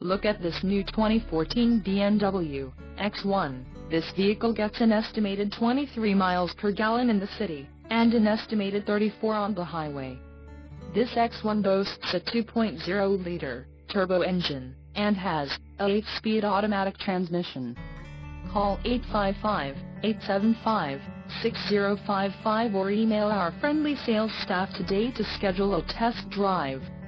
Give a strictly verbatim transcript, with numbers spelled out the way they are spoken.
Look at this new twenty fourteen B M W X one. This vehicle gets an estimated twenty-three miles per gallon in the city, and an estimated thirty-four on the highway. This X one boasts a two point oh liter turbo engine, and has a eight speed automatic transmission. Call eight five five, eight seven five, six zero five five or email our friendly sales staff today to schedule a test drive.